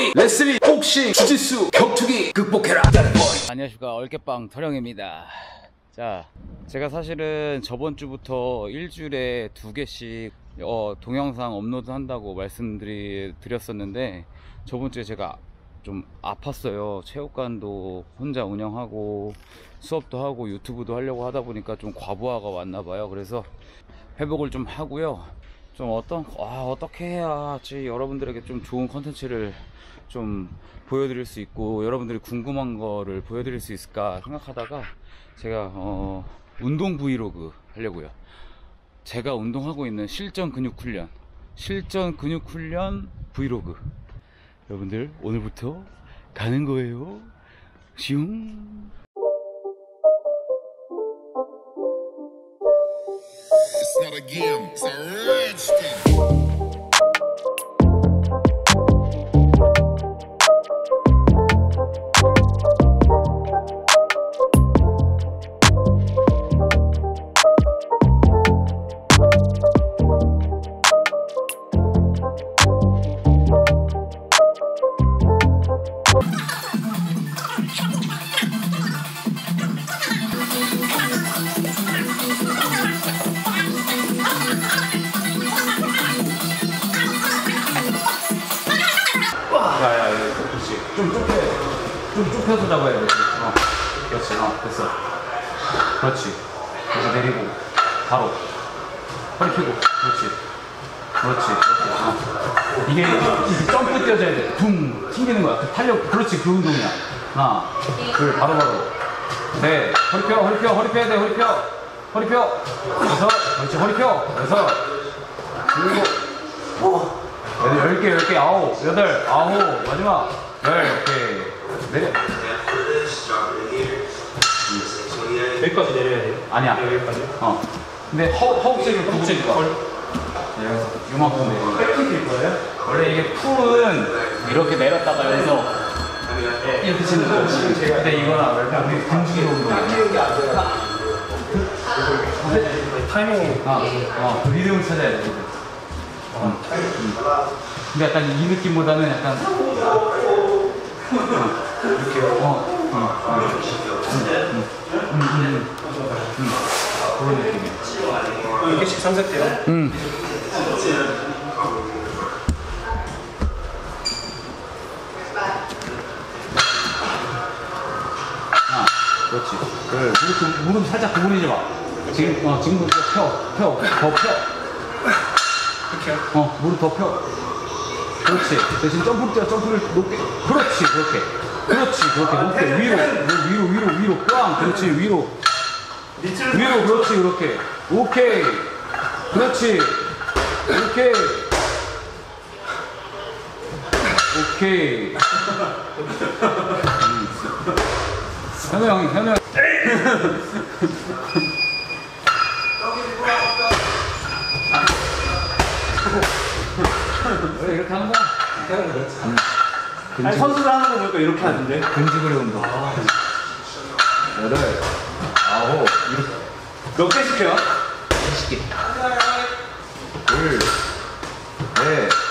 MMA, 레슬링, 복싱, 주짓수, 격투기 극복해라. 안녕하십니까, 얼개빵 터령입니다. 자, 제가 사실은 저번 주부터 일주일에 2개씩 동영상 업로드 한다고 말씀드렸었는데, 저번 주에 제가 좀 아팠어요. 체육관도 혼자 운영하고 수업도 하고 유튜브도 하려고 하다 보니까 좀 과부하가 왔나봐요. 그래서 회복을 좀 하고요. 좀 어떻게 해야지 여러분들에게 좀 좋은 컨텐츠를 좀 보여드릴 수 있고 여러분들이 궁금한 거를 보여드릴 수 있을까 생각하다가 제가 운동 브이로그 하려고요. 제가 운동하고 있는 실전 근육 훈련 브이로그. 여러분들 오늘부터 가는 거예요. 슝. It's not a game, it's a rich thing. 야야, 그렇지. 좀 좁혀서 잡아야 돼. 그렇지. 됐어. 그렇지. 그래서 내리고 바로 허리 펴고. 그렇지. 이게 점프 뛰어져야 돼. 둥 튕기는 거야. 그 탄력. 그렇지. 그 운동이야. 하나, 둘, 바로. 네. 허리 펴야 돼. 허리 펴. 그래서 그렇지. 허리 펴. 그래서 그리고 10개, 9, 8, 9, 마지막 10개 내려. 여기까지 내려야 돼요? 아니야. 여기까지? 근데 허벅지를 구부리지 마. 요만큼 내려. 백킥일 거예요? 원래 이게 풀은 이렇게 내렸다가 여기서 이렇게 치는 거. 근데 이거는 우리 근육의 운동이야. 타이밍. 그 리듬을 찾아야 돼. 근데 약간 이 느낌보다는 약간 이렇게요. 그런 느낌이야. 몇 개씩 3세트요? 그렇지. 무릎 살짝 구부리지 마. 지금부터 더 펴. 이렇게요? 무릎 더 펴. 그렇지. 대신 점프를 높게. 그렇지, 그렇게 높게. 위로. 꽝. 그렇지, 위로. 그렇지, 그렇게. 오케이. 그렇지. 오케이. 현우 형. 왜 이렇게 하는 거야? 아니, 선수들 하는 거 보니까 이렇게 하는데? 근지구레 운동. 8, 9, 몇 개씩 해요? 20개. 둘, 넷.